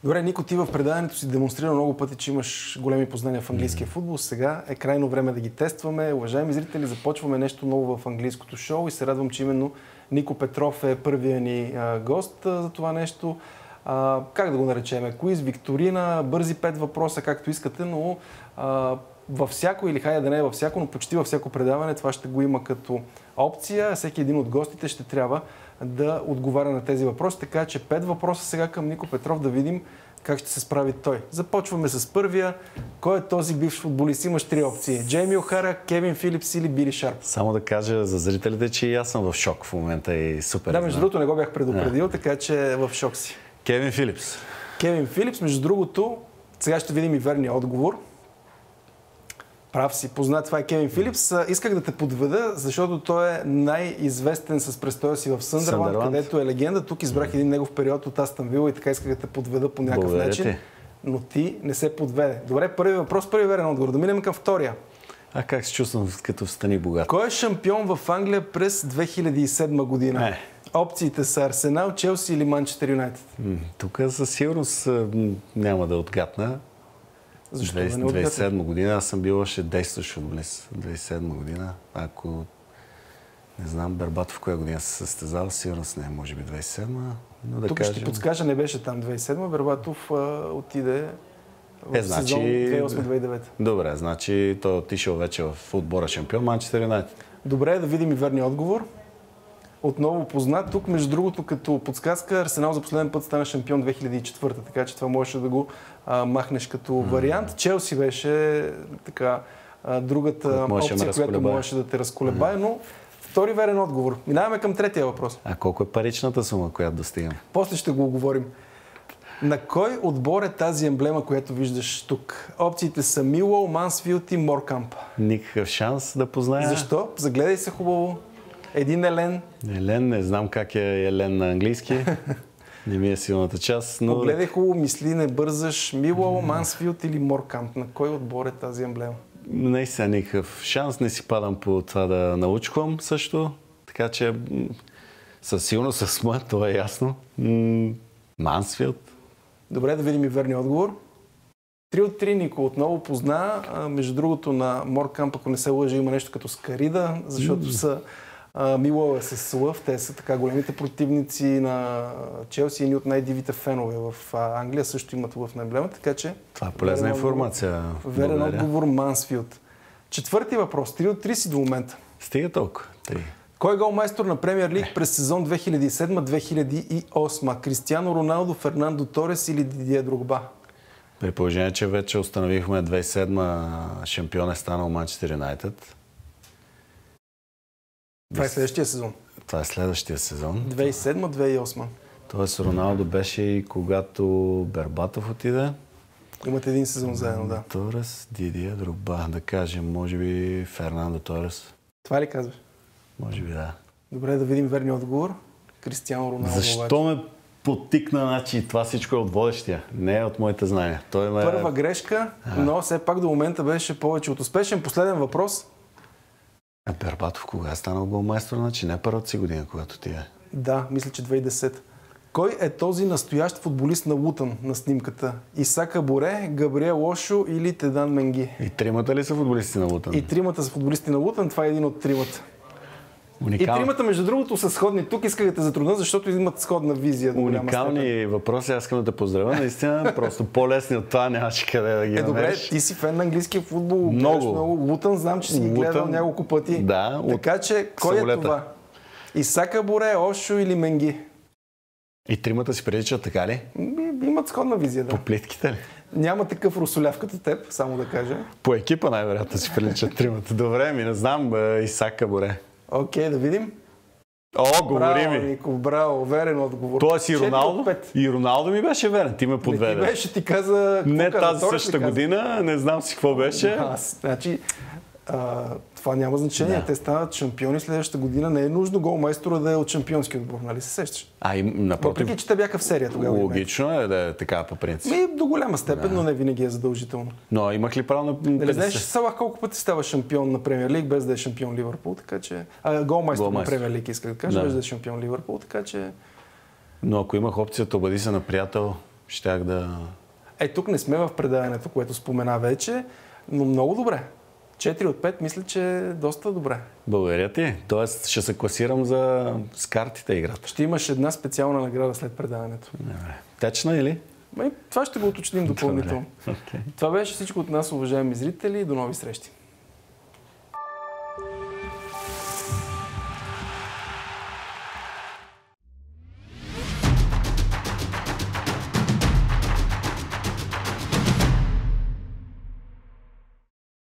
Добре, Нико, ти в предаването си демонстрира много пъти, че имаш големи познания в английския футбол. Сега е крайно време да ги тестваме. Уважаеми зрители, започваме нещо ново в английското шоу и се радвам, че именно Нико Петров е първия ни гост за това нещо. Как да го наречем? Куиз, викторина, бързи 5 въпроса, както искате, но във всяко, или хайде да не е във всяко, но почти във всяко предаване това ще го има като опция. Всеки един от гостите ще трябва да отговаря на тези въпроси. Така че 5 въпроса сега към Нико Петров, да видим как ще се справи той. Започваме с първия. Кой е този бивш футболист? Имаш 3 опции. Джейми Охара, Кевин Филипс или Били Шарп? Само да кажа за зрителите, че и аз съм в шок в момента и супер. Да, между другото не го бях предупредил, така че в шок си. Кевин Филипс. Кевин Филипс, между другото, сега ще видим и верния отговор. Прав си, познат, това е Кевин Филипс. Исках да те подведа, защото той е най-известен с престоя си в Съндърланд, където е легенда. Тук избрах един негов период от Астън Вила и така исках да те подведа по някакъв начин. Но ти не се подведе. Добре, първи въпрос, първи верен отговор. Да минем към втория. Как се чувствам като стани богат? Кой е шампион в Англия през 2007 година? Опциите са Арсенал, Челси или Манчестър Юнайтед? Тук със сигурност няма да отгадна. Защо 2007 година аз съм бил още действащ футболист. 2007 година, ако не знам Бербатов в коя година се състезава, сигурност не, може би 2007, но да тук кажем... ще ти подскажа, не беше там 2007, Бербатов отиде в сезон 2008-2009. Добре, значи той отишъл вече в отбора шампион Манчестър Юнайтед. Добре, да видим и верния отговор. Отново познат. Тук, между другото, като подсказка, Арсенал за последен път стана шампион 2004, така че това можеше да го махнеш като вариант. Челси беше така другата опция, която можеше да те разколебае, но втори верен отговор. Минаваме към третия въпрос. А колко е паричната сума, която достигаме? После ще го оговорим. На кой отбор е тази емблема, която виждаш тук? Опциите са Милуол, Мансфилд и Моркамп. Никакъв шанс да позная. Защо? Загледай се хубаво. Един Елен. Елен, не знам как е Елен на английски. Не ми е силната част, но... Погледай хубаво, мисли, не бързаш. Милуол, Мансфилд или Моркамп? На кой отбор е тази емблема? Наистина никакъв шанс. Не си падам по това да научвам също. Така че със сигурност с ма, това е ясно. Мансфилд. Добре, да видим и верния отговор. 3 от 3, Нико отново позна. Между другото на Моркамп, ако не се лъжа, има нещо като Скарида, защото са Милуол е с лъв. Те са така големите противници на Челси и едни от най-дивите фенове в Англия също имат лъв на емблема, така че... Това е полезна информация. Верен отговор Мансфилд. Четвърти въпрос. 3 от 3 си до момента. Стига толкова. 3. Кой е голмайстор на Премиер Лиг през сезон 2007-2008? Кристиано Роналдо, Фернандо Торес или Дидие Дрогба? При положение, че вече установихме 2007 шампион е станал Манчестър Юнайтед. Това е следващия сезон. Това е следващия сезон. 2007-2008. Тоест Роналдо беше и когато Бербатов отиде. Имате един сезон заедно, да. Торес, Дидие Дрогба, да кажем, може би Фернандо Торес. Това ли казваш? Може би да. Добре, да видим верния отговор. Кристиано Роналдо. Защо ме подтикна, значи това всичко е от водещия, не е от моите знания. Първа грешка, но все пак до момента беше повече от успешен. Последен въпрос. Бербатов кога е станал голмайстор? Значи не първата си година, когато ти е. Да, мисля, че 2010. Кой е този настоящ футболист на Лутън на снимката? Исака Боре, Габриел Ошо или Тедан Менги? И тримата ли са футболисти на Лутън? И тримата са футболисти на Лутън, това е един от тримата. Уникални. И тримата, между другото, са сходни. Тук исках да те затрудня, защото имат сходна визия. Уникални въпроси, аз искам да те поздравя. Наистина, просто по-лесни от това нямаше къде да ги намериш. Добре, ти си фен на английския футбол. Много. Лутън, знам, че си ги гледал няколко пъти. Да, така че, кой е това? Исака Боре, Ошо или Менги? И тримата си приличат, така ли? Имат сходна визия, да. По плитките ли? Няма такъв русоляв като теб, само да кажа. По екипа най-вероятно си приличат тримата. Добре, не знам, Исака Боре. Окей, да видим. Говори ми. Нико, браво, верен отговор. Тоест и Роналдо? И Роналдо ми беше верен, ти ме подведе. Не ти беше, ти каза... Не тази същата година, не знам си какво беше. Значи, това няма значение. Да. Те стават шампиони следващата година. Не е нужно голмайстора да е от шампионски отбор, нали се сещаш? Въпреки, че те бяха в серия тогава. Логично е да е така по принцип. До голяма степен, но не винаги е задължително. Но имах ли право на... Дали знаеш, Салах колко пъти става шампион на Премиер Лиг, без да е шампион Ливърпул, така че... голмайстор на Премиер Лиг, исках да кажа, без да е шампион Ливърпул, така че... Но ако имах опцията, обади се на приятел, щях да... Тук не сме в предаването, което спомена вече, но много добре. 4 от 5 мисля, че е доста добре. Благодаря ти. Тоест ще се класирам с картите играта. Ще имаш една специална награда след предаването. Течна или? Това ще го уточним допълнително. Това беше всичко от нас, уважаеми зрители. До нови срещи.